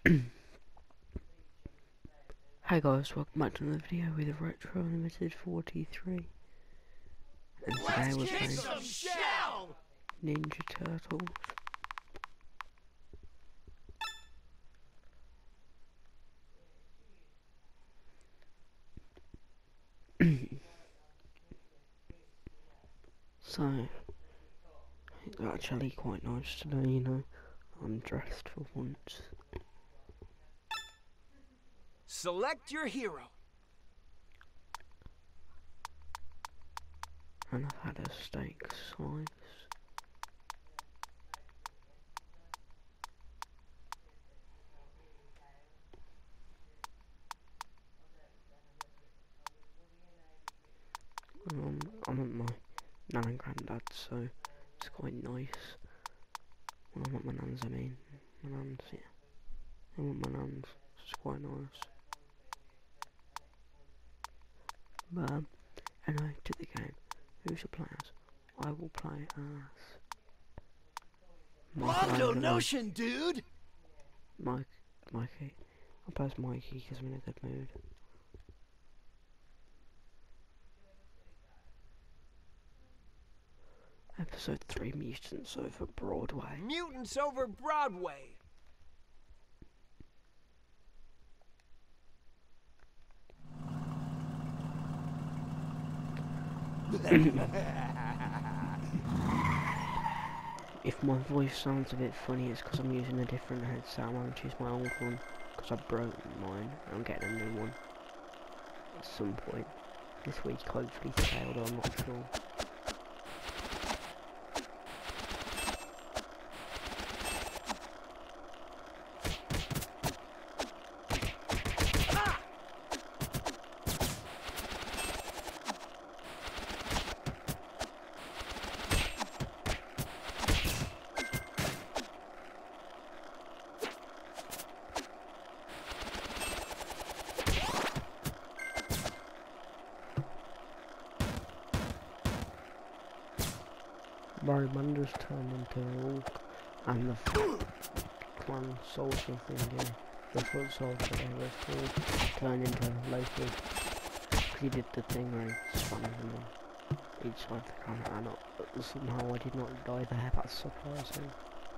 Hi guys, welcome back to another video with Retro Limited 43. And today we're playing Ninja Turtles. So, it's actually quite nice today, you know. I'm dressed for once. Select your hero. And I've had a steak slice. I'm at my nan and granddad's, so it's quite nice. Well, I'm at my nan's, I mean. My nan's, yeah. I'm at my nan's, it's quite nice. But, anyway, to the game. Who should play as? I will play as... Mondo Notion, dude! Mikey. I'll play as Mikey because I'm in a good mood. Episode 3, Mutants Over Broadway. Mutants over Broadway. If my voice sounds a bit funny, it's because I'm using a different headset. I won't use my old one because I broke mine. I'm getting a new one at some point this week, hopefully today, although I'm not sure. Romander's turned into a Hulk, and the clan soldier thing, the foot soldier whatever it's called, turned into Loki. Because he did the thing where he spun them on each side of the camera, and somehow I did not die there. That's surprising.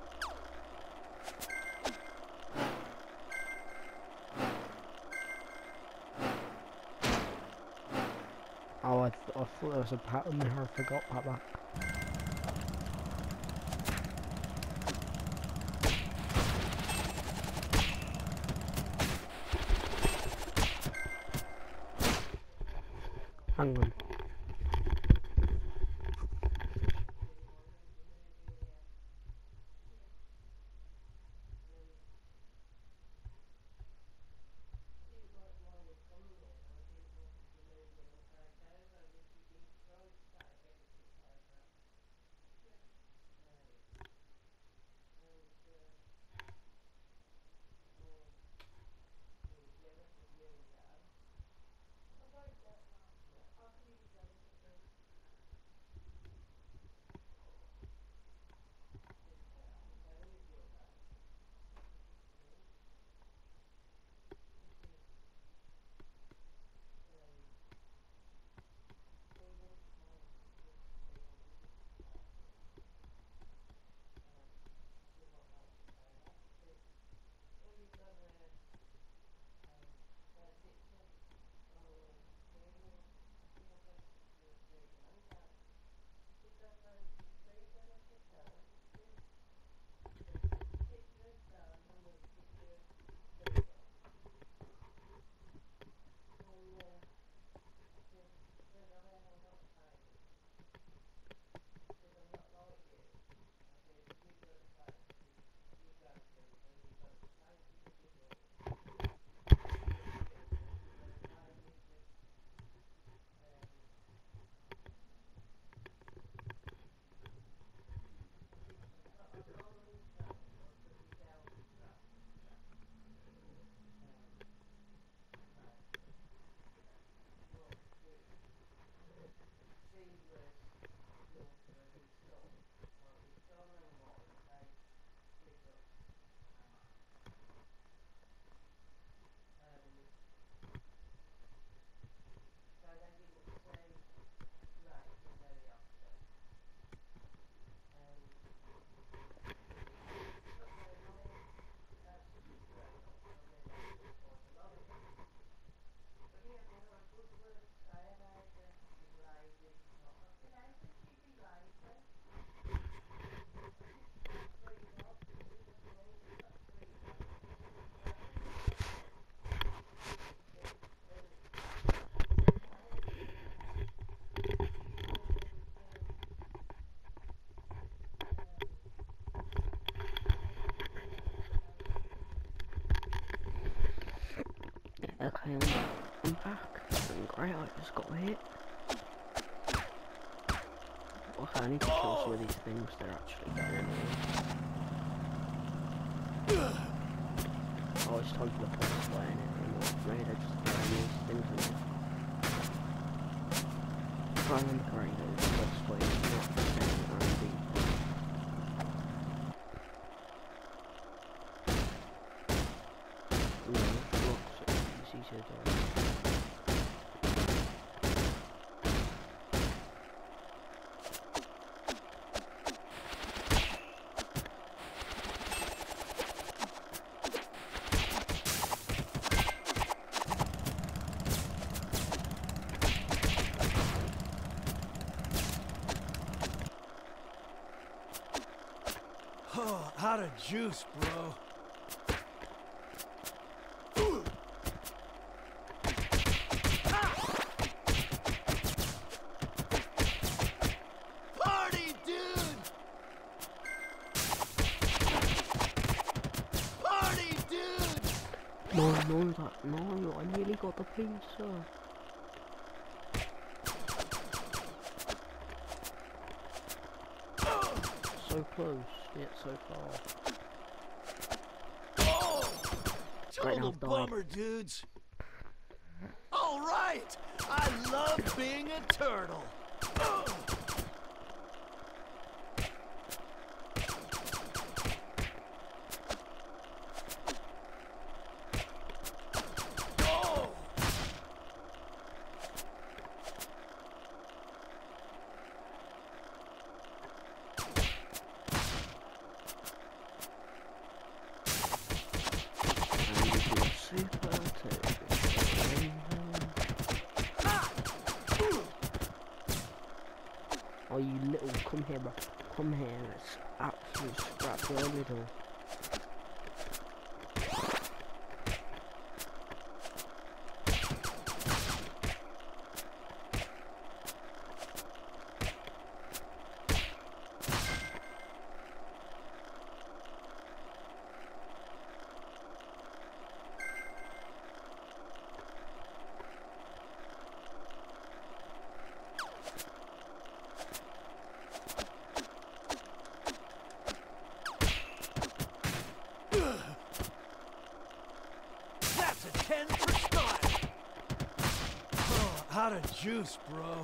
Oh, I thought there was a pattern there, I forgot about that. Hang on. Great, I just got hit. Okay, I need to kill some of these things, they're actually getting annoying. Oh, it's time for the boss fight, innit? Maybe they're just throwing these things in there. Find great, the best way is not to send R&D. No, it's not so easy to do. Oh, out of juice, bro. Party, dude! Party, dude! No, I nearly got the pizza. So close, yet so far. Oh, Right now, total I've died. bummer, dudes. All right, I love being a turtle. Oh. Super turtle. Oh, you little, come here, bro. Come here, let's absolute scrap your middle. That's a 10 for style. Oh, out of juice, bro.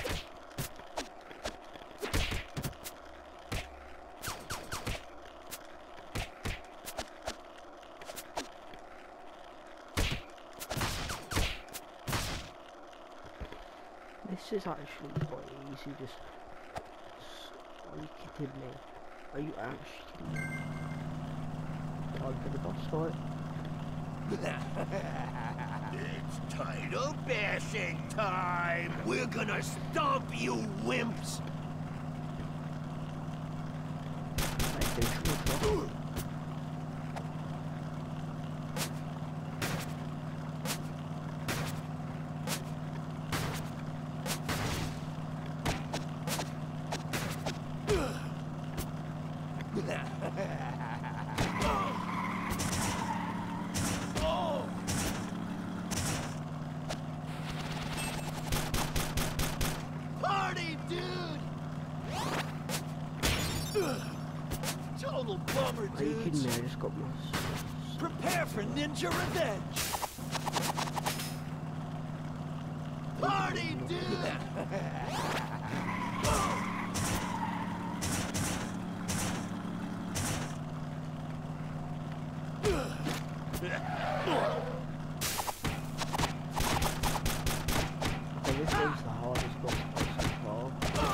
This is actually quite easy, just... Are you kidding me? Are you actually kidding me? Time for the boss fight. It's title bashing time. We're gonna stomp you wimps. Oh. Party, dude! Total bummer, Are you kidding dudes. me? I just got my... Prepare for ninja revenge. Party, dude! Okay, this one's the hardest boss fight so far.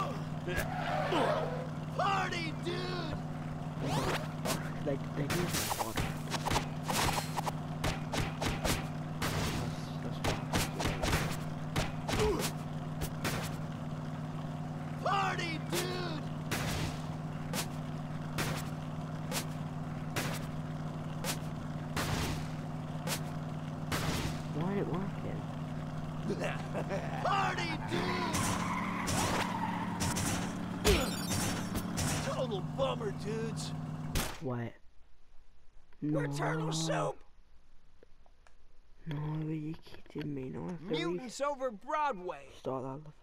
Party, dude! They do this hard. That's why. Party, dude! Why ain't it working? Party, dude! Total bummer, dudes. Wait. No. We're turtle soup. No, are you kidding me? No, I have to Mutants over Broadway. start that level.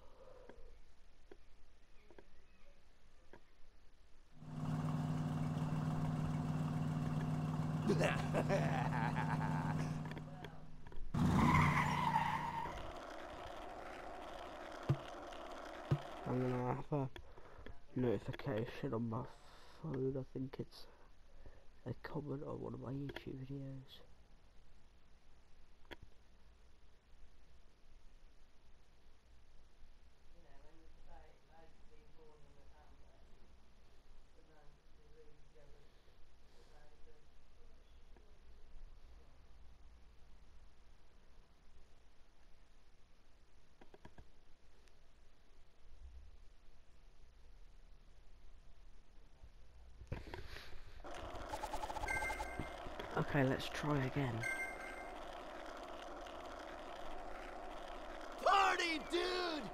I'm gonna have a notification on my phone. I think it's a comment on one of my YouTube videos. Okay, let's try again. Party, dude!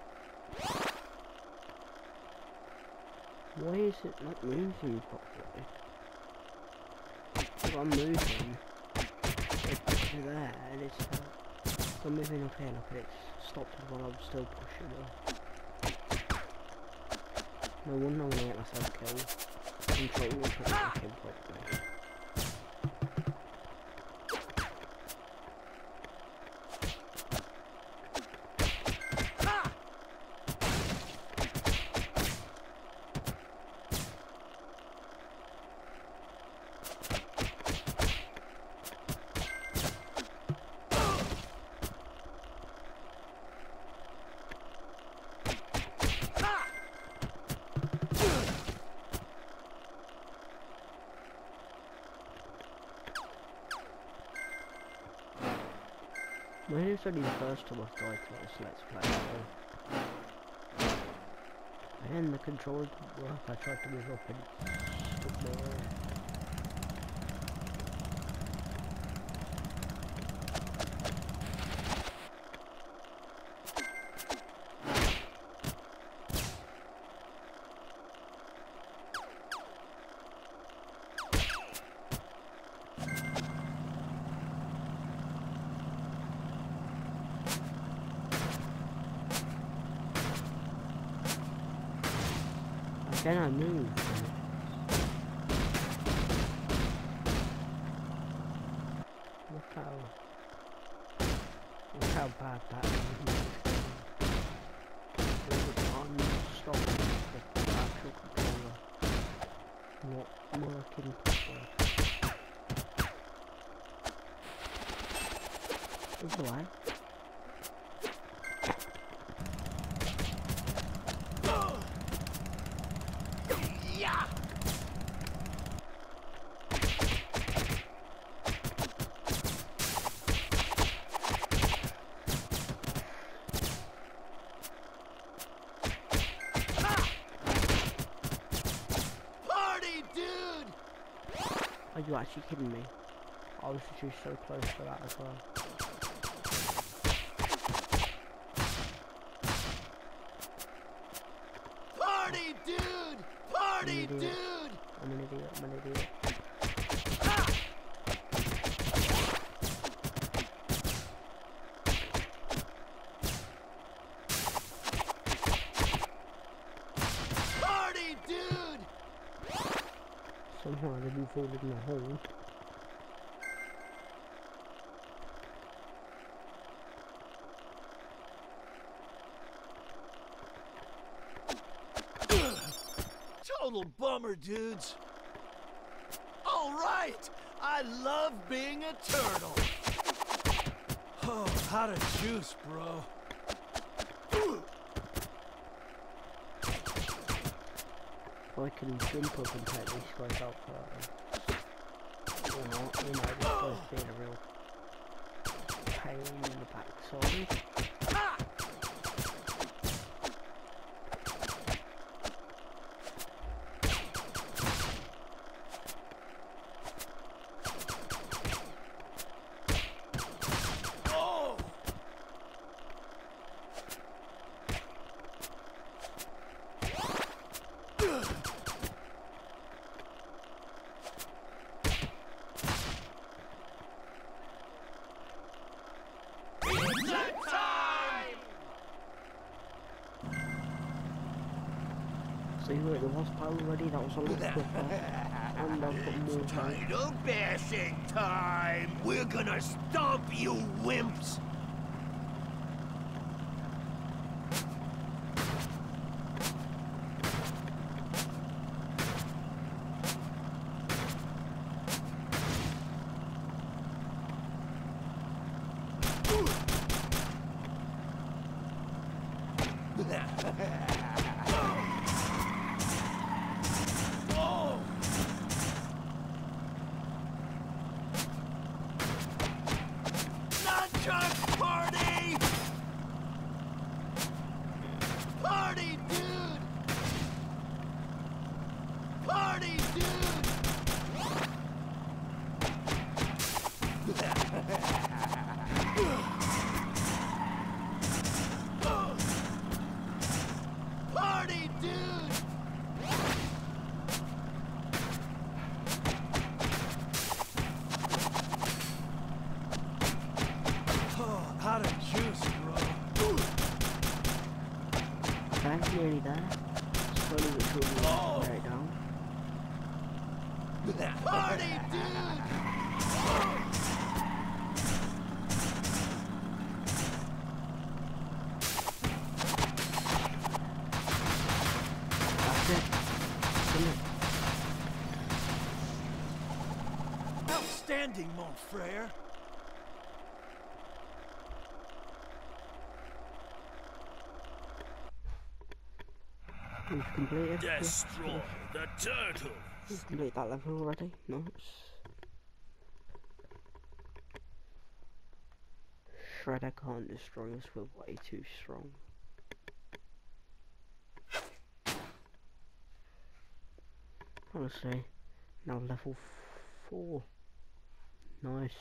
Why is it not moving properly? If I'm moving, it's there, and it's if I'm moving up here, look, it's stopped it while I'm still pushing it. No wonder I'm gonna get myself killed. Control was not working properly. Maybe it's only the first time I've died to this Let's Play, so. And the controller didn't work. I tried to move up and it stuck me there. Then I moved. Look how bad that is. I'm stopping the actual controller not working properly. It's alright. Are you actually kidding me? I was just so close to that as well. Party, dude! Party, dude! I'm an idiot, I'm an idiot. Party, dude! Somehow I didn't fall in the hole. Total bummer, dudes. All right, I love being a turtle. Oh, how to juice, bro. If I can jump up and take these guys out further. Or not, you know, this guy's being a real pain in the backside. So you were at the wasp pile already? That was a lot quicker. And I've got more time. Title bashing time! We're gonna stomp you wimps! Nunchuck party! Party, dude! Party, dude! Party, dude! Oh, out of juice, bro. Thanks, nearly there. Slowly but surely Oh. wear it down. Party, dude! That's it. Come on. Outstanding, mon frere. We've completed. Destroy the turtle. We've completed that level already. Nice. Shredder can't destroy us, we're way too strong. Honestly, now level 4. Nice.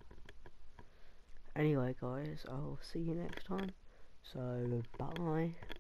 Anyway guys, I'll see you next time. So, bye.